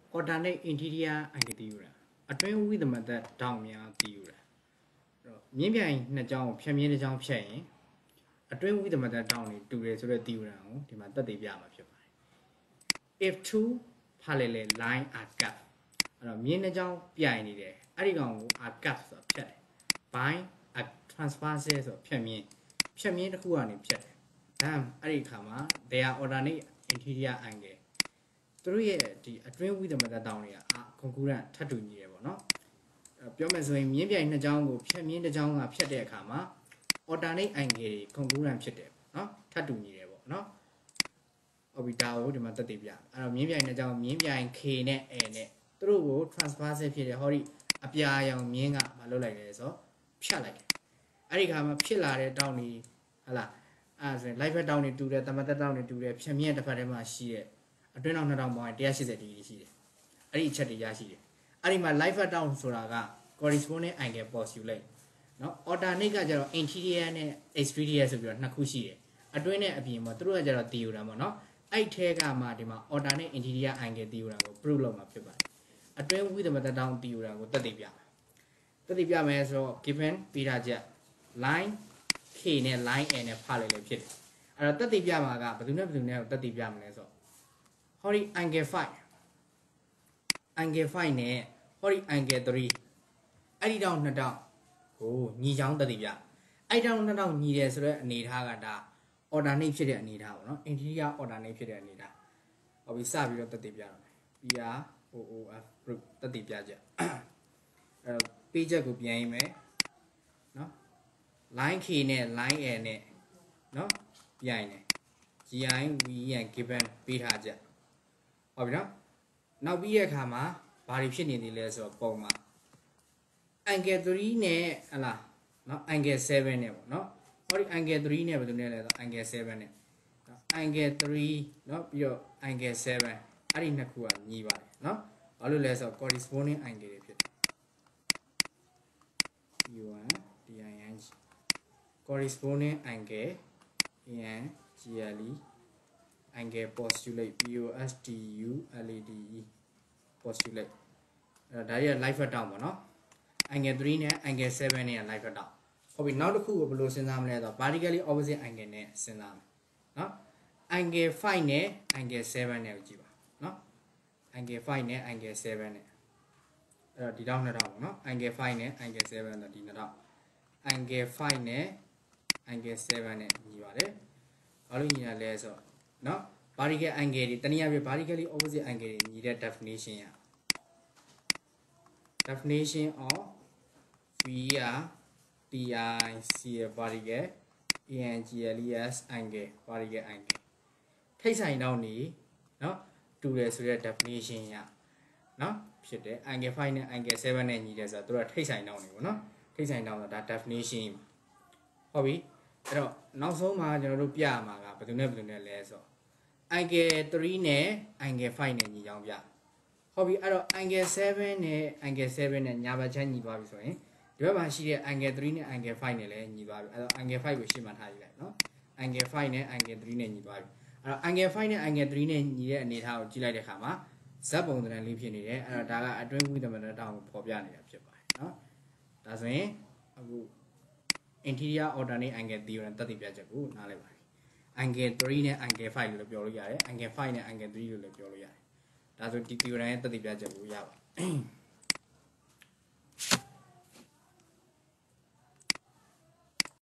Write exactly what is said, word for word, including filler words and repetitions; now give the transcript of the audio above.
alternate interior angle theorem အတွင်းဝိသမသက်တောင်များ theorem မြင်းပြိုင်နှစ်ကြောင်းဖြတ်မြင်းတစ်ကြောင်းဖြတ်ရင်အတွင်းဝိသမသက်တောင်တွေတူတယ်ဆိုတဲ့ theorem ကိုဒီမှာသက်သေပြမှာဖြစ်ပါတယ် if two parallel line are cut အဲ့တော့မြင်းတစ်ကြောင်းပြိုင်နေတယ်အဲ့ဒီကောင်ကို are cut ဆိုတာဖြတ်တယ် by a transverse ဆိုဖြတ်မြင်းဖြတ်မြင်းတစ်ခုကနေဖြတ်တယ် bam အဲ့ဒီခါမှာ they are alternate interior angle သူတို့ရဲ့ဒီအတွင်းဝိသမသက်တောင်တွေက concurrent ထပ်တူညီတယ်ပေါ့နော်ပြောမယ်ဆိုရင်မြင်းပြိုင်နှစ်ကြောင်းကိုဖြတ်မြင်းတစ်ကြောင်းကဖြတ်တဲ့အခါမှာ alternate angle တွေ concurrent ဖြစ်တယ်ပေါ့နော်ထပ်တူညီတယ်ပေါ့နော်ဟုတ်ပြီဒါကိုဒီမှာသက်သေပြအဲ့တော့မြင်းပြိုင်နှစ်ကြောင်းမြင်းပြိုင် K နဲ့ A နဲ့သူတို့ကို transverse ဖြစ်တယ်ဟောဒီအပြာရောင်မြင်းကမလုပ်လိုက်လဲဆိုဖြတ်လိုက်တယ်အဲ့ဒီခါမှာဖြစ်လာတဲ့တောင်တွေဟလာအဲ့ဆိုရင် live တောင်တွေတူတယ်တမသက်တောင်တွေတူတယ်ဖြတ်မြင်းတစ်ဖက်ထဲမှာရှိတဲ့အတွင်းတောင်နှစ်တောင်ပေါင်းone hundred eightyဒီဂရီရှိတယ်အဲ့ဒီအချက်တွေရရှိတယ်အဲ့ဒီမှာ live down ဆိုတာက corresponding angle postulate เนาะ alternate ကကျတော့ interior နဲ့ exterior ဆိုပြီးတော့နှစ်ခုရှိတယ်အတွင်းနဲ့အပြင်မှာသူတို့ကကျတော့ theorem ပေါ့เนาะအဲ့ထဲကမှဒီမှာ alternate interior angle theorem ကို prove လုပ်မှာဖြစ်ပါတယ်အတွင်းဝိသမသက်တောင် theorem ကိုသက်သေပြမှာသက်သေပြမယ်ဆိုတော့ given ပေးထားချက် line K နဲ့ line A နဲ့ဖားလိုက်လေဖြစ်တယ်အဲ့တော့သက်သေပြမှာကဘယ်သူနဲ့ဘယ်သူနဲ့သက်သေပြမလဲဆိုတော့ဟောဒီ angle five angle five နဲ့ဟောဒီ angle three အဲ့ဒီတောင်နှစ်တောင်ကိုညီချောင်းသက်သေပြအဲ့တောင်နှစ်တောင်ညီတယ်ဆိုတော့အနေထားကဒါ alternate ဖြစ်တဲ့အနေထားပေါ့နော် interior alternate ဖြစ်တဲ့အနေထားဟောပြီးစပြီးတော့သက်သေပြတော့မယ် P R O O F proof သက်သေပြချက်အဲ့တော့ပေးချက်ကိုပြန်ရေးမယ်နော် line K နဲ့ line A နဲ့နော်ပြန်ရင် G I V and given ပေးထားချက်ဟုတ်ပြီနော်နောက်ပြီးရဲ့အခါမှာဘာတွေဖြစ်နေသေးလဲဆိုတော့ပုံမှာ angle three နဲ့ဟလာเนาะ angle seven နဲ့ပေါ့เนาะဟောဒီ angle three နဲ့ဘယ်လိုလဲလဲဆို angle seven နဲ့ angle three เนาะပြီးတော့ angle seven အဲ့ဒီနှစ်ခုကညီပါတယ်เนาะဘာလို့လဲဆိုတော့ corresponding angle တွေဖြစ်တယ် P one D I N G corresponding angle and G L E angle postulate P O S T U L A D E postulate အဲ့ဒါရဲ့ live down ပေါ့နော် angle three နဲ့ angle seven နဲ့ live down ဟုတ်ပြီနောက်တစ်ခုကိုဘယ်လိုစဉ်းစားမလဲဆိုတော့ vertically opposite angle နဲ့စဉ်းစားမယ်နော် angle five နဲ့ angle seven နဲ့ကိုကြည့်ပါနော် angle five နဲ့ angle seven နဲ့အဲ့တော့ဒီတောင်နှစ်တောင်ပေါ့နော် angle five နဲ့ angle seven ဆိုဒီနှစ်တောင် angle five နဲ့ angle seven နဲ့ညီပါတယ်ဘာလို့ညီရလဲဆိုတော့နော် vertical angle တွေတနည်းအားဖြင့် vertically opposite angle တွေညီတဲ့ definition ရ definition of V R T I C vertical angles angle vertical angle ထိပ်ဆိုင်တောင်းနေနော်တူတယ်ဆိုတဲ့ definition ရနော်ဖြစ်တယ် angle five နဲ့ angle seven နဲ့ညီတယ်ဆိုတော့သူကထိပ်ဆိုင်တောင်းနေပေါ့နော်ထိပ်ဆိုင်တောင်းဆိုတာဒါ definition ဟုတ်ပြီအဲ့တော့နောက်ဆုံးမှာကျွန်တော်တို့ပြရမှာကဘယ်သူနဲ့ဘယ်သူနဲ့လဲဆိုတော့ angle three နဲ့ angle five နဲ့ညီအောင်ပြဟုတ်ပြီအဲ့တော့ angle seven နဲ့ angle seven နဲ့ညာဘက်ချမ်းညီသွားပြီဆိုရင်ဒီဘက်မှာရှိတဲ့ angle three နဲ့ angle five နဲ့လည်းညီသွားပြီအဲ့တော့ angle five ကိုရှင်းမှထားယူလိုက်နော် angle five နဲ့ angle three နဲ့ညီသွားပြီအဲ့တော့ angle five နဲ့ angle three နဲ့ညီတဲ့အနေအထားကိုကြည့်လိုက်တဲ့အခါမှာဇက်ပုံသဏ္ဍာန်လေးဖြစ်နေတယ်အဲ့တော့ဒါကအတွင်းဝိသမသက်တောင်ကိုဖော်ပြနေတာဖြစ်ပါတယ်နော်ဒါဆိုရင်အခု interior alternate angle theorem သက်သေပြချက်ကိုနားလည်ပါangle three နဲ့ angle five လို့ပြောလို့ရတယ် angle five နဲ့ angle three လို့လည်းပြောလို့ရတယ်ဒါဆိုဒီ theorem ရဲ့သက်သေပြချက်ကိုရပါ